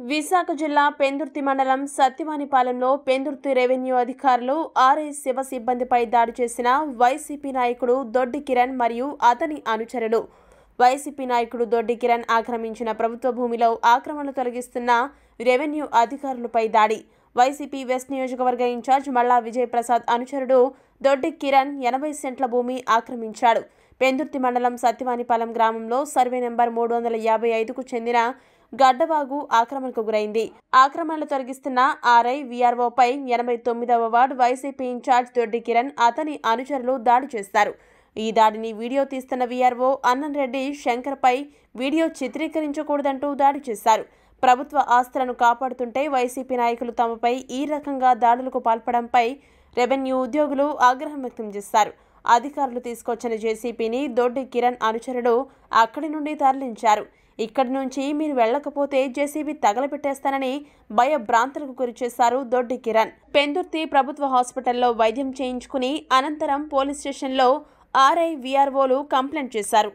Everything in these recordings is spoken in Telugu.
విశాఖ జిల్లా పెందుర్తి మండలం సత్యవానిపాలెంలో పెందుర్తి రెవెన్యూ అధికారులు ఆర్ఐ శివ సిబ్బందిపై దాడి చేసిన వైసీపీ నాయకుడు దొడ్డి కిరణ్ మరియు అతని అనుచరులు. వైసీపీ నాయకుడు దొడ్డి కిరణ్ ఆక్రమించిన ప్రభుత్వ భూమిలో ఆక్రమణలు తొలగిస్తున్న రెవెన్యూ అధికారులపై దాడి. వైసీపీ వెస్ట్ నియోజకవర్గ ఇన్ఛార్జ్ మల్లా విజయ్ ప్రసాద్ అనుచరుడు దొడ్డి కిరణ్ 80 సెంట్ల భూమి ఆక్రమించాడు. పెందుర్తి మండలం సత్యవానిపాలెం గ్రామంలో సర్వే నెంబర్ 355కు చెందిన గడ్డవాగు ఆక్రమణకు గురైంది. ఆక్రమణలు తొలగిస్తున్న ఆర్ఐ వీఆర్ఓపై 89వ ward YCP incharge Doddi Kiran అతని అనుచరులు దాడి చేశారు. ఈ దాడిని వీడియో తీస్తున్న వీఆర్ఓ అన్నంరెడ్డి శంకర్పై వీడియో చిత్రీకరించకూడదంటూ దాడి చేశారు. ప్రభుత్వ ఆస్తులను కాపాడుతుంటే వైసీపీ నాయకులు తమపై ఈ రకంగా దాడులకు పాల్పడంపై రెవెన్యూ ఉద్యోగులు ఆగ్రహం వ్యక్తం చేశారు. అధికారులు తీసుకొచ్చిన జేసీపీని దొడ్డి కిరణ్ అనుచరుడు అక్కడి నుండి తరలించారు. ఇక్కడి నుంచి మీరు వెళ్లకపోతే జేసీబీ తగలపెట్టేస్తానని భయభ్రాంతులకు గురిచేశారు దొడ్డి కిరణ్. పెందుర్తి ప్రభుత్వ హాస్పిటల్లో వైద్యం చేయించుకుని అనంతరం పోలీస్ స్టేషన్లో ఆర్ఐ వీఆర్ఓలు కంప్లైంట్ చేశారు.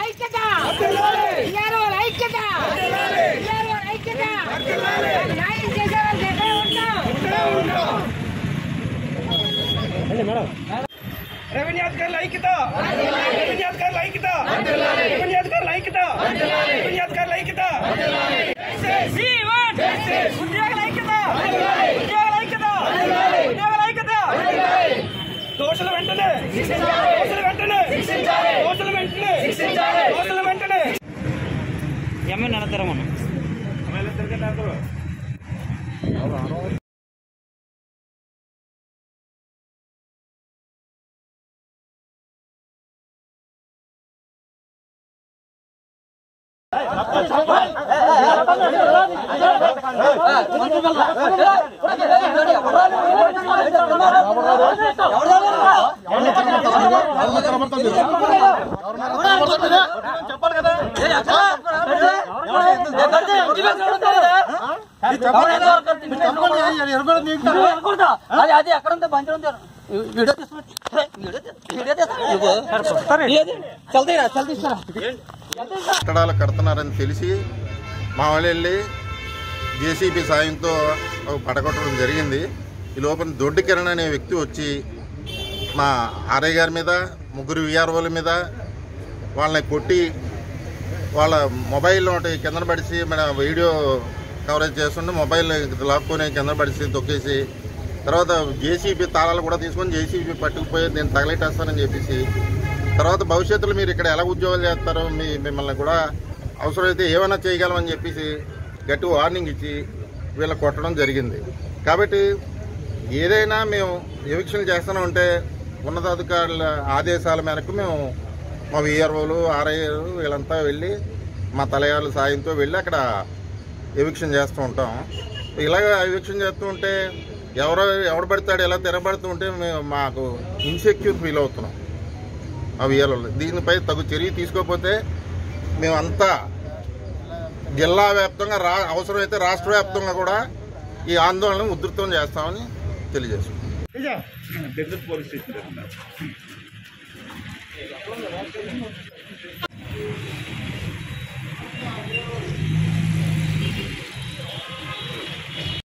రెవెన్యూ అధికారుల ఐక్యత, రెవెన్యూ అధికారుల ఐక్యత, రెవెన్యూ అధికారుల ఐక్యత, రెవెన్యూ అధికారుల ఐక్యత, ఉద్యోగుల ఐక్యత, ఉద్యోగుల ఐక్యత, ఉద్యోగుల ఐక్యత. దోషుల వెంటనే, దోషుల వెంటనే, దోషుల వెంటనే, దోషుల వెంటనే. ఏమైనా అనంతరం చెప్పాలి కదా. అది ఎక్కడంతా బండి ఉంది. కట్టడాలు కడుతున్నారని తెలిసి మా వాళ్ళు వెళ్ళి జేసీబీ సాయంతో పడగొట్టడం జరిగింది. ఈ లోపల దొడ్డి కిరణ్ అనే వ్యక్తి వచ్చి మా ఆర్ఐ గారి మీద, ముగ్గురు వీఆర్ఓల మీద వాళ్ళని కొట్టి వాళ్ళ మొబైల్ ఒకటి కింద పడిసి మన వీడియో కవరేజ్ చేస్తుంటే మొబైల్ లాక్కొని కింద పడిసి తొక్కేసి తర్వాత జేసీబీ తాళాలు కూడా తీసుకొని జేసీబీ పట్టుకుపోయి నేను తగలెట్టేస్తానని చెప్పేసి తర్వాత భవిష్యత్తులో మీరు ఇక్కడ ఎలా ఉద్యోగాలు చేస్తారో మిమ్మల్ని కూడా అవసరమైతే ఏమైనా చేయగలమని చెప్పేసి గట్టి వార్నింగ్ ఇచ్చి వీళ్ళ కొట్టడం జరిగింది. కాబట్టి ఏదైనా మేము ఎవిక్షన్ చేస్తూనే ఉంటే ఉన్నతాధికారుల ఆదేశాల మేరకు మేము మా వీఆర్ఓలు, ఆర్ఐలు వీళ్ళంతా వెళ్ళి మా తలయారుల సాయంతో వెళ్ళి అక్కడ ఎవిక్షన్ చేస్తూ ఉంటాం. ఇలాగ ఎవిక్షన్ చేస్తూ ఉంటే ఎవడు పడతాడు ఎలా తిరగబడుతూ ఉంటే మాకు ఇన్సెక్యూర్ ఫీల్ అవుతున్నాం ఆ వీఆర్ఓలు. దీనిపై తగు చర్య తీసుకోకపోతే మేమంతా జిల్లా వ్యాప్తంగా అవసరమైతే రాష్ట్ర వ్యాప్తంగా కూడా ఈ ఆందోళనను ఉధృతం చేస్తామని తెలియజేస్తున్నాం.